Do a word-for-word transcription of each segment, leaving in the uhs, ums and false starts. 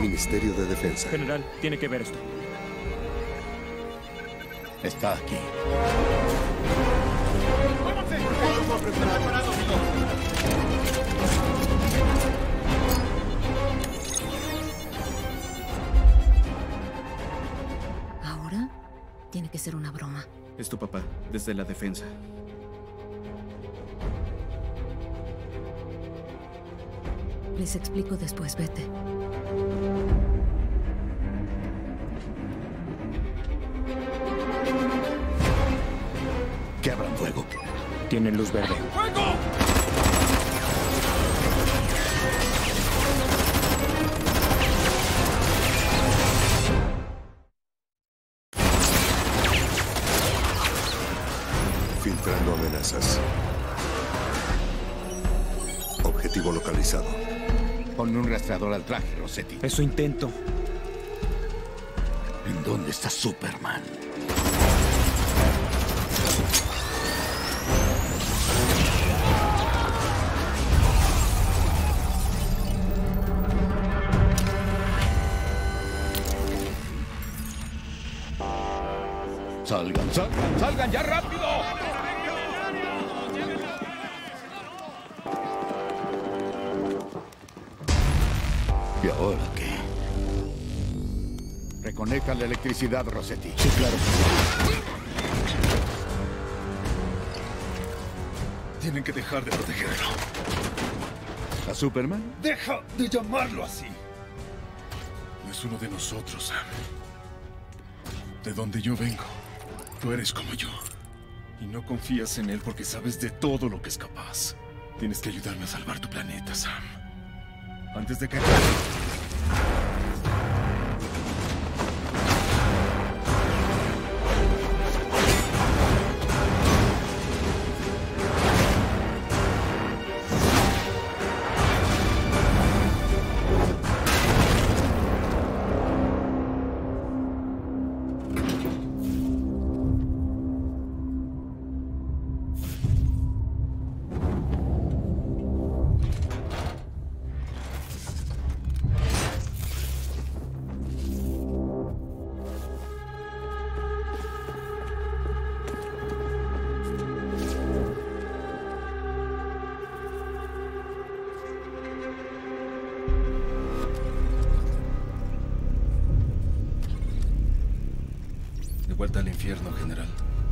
Ministerio de Defensa. General, tiene que ver esto. Está aquí. ¡Muévanse! ¡Estamos preparados, ¿Ahora? Tiene que ser una broma. Es tu papá, desde la defensa. Les explico después, vete. Que abran fuego. Tienen luz verde. ¡Fuego! Filtrando amenazas. Objetivo localizado. Ponme un rastreador al traje, Rossetti. Eso intento. ¿En dónde está Superman? Salgan, salgan, salgan ya rápido. ¿Y ahora qué? Reconecta la electricidad, Rossetti. Sí, claro. Tienen que dejar de protegerlo. ¿A Superman? ¡Deja de llamarlo así! No es uno de nosotros, Sam. De donde yo vengo, tú eres como yo. Y no confías en él porque sabes de todo lo que es capaz. Tienes que ayudarme a salvar tu planeta, Sam. Antes de que... De vuelta al infierno, general.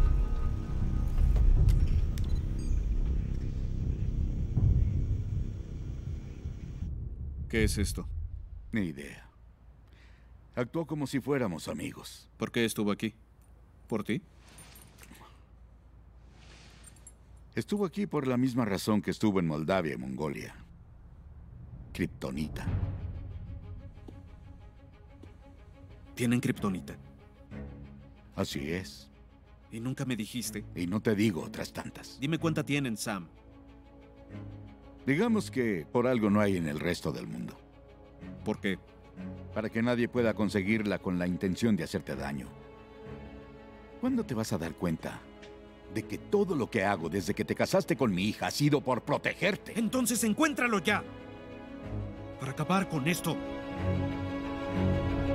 ¿Qué es esto? Ni idea. Actuó como si fuéramos amigos. ¿Por qué estuvo aquí? ¿Por ti? Estuvo aquí por la misma razón que estuvo en Moldavia y Mongolia. Kryptonita. ¿Tienen kriptonita? Así es. Y nunca me dijiste. Y no te digo otras tantas. Dime cuánta tienen, Sam. Digamos que por algo no hay en el resto del mundo. ¿Por qué? Para que nadie pueda conseguirla con la intención de hacerte daño. ¿Cuándo te vas a dar cuenta de que todo lo que hago desde que te casaste con mi hija ha sido por protegerte? Entonces encuéntralo ya. Para acabar con esto.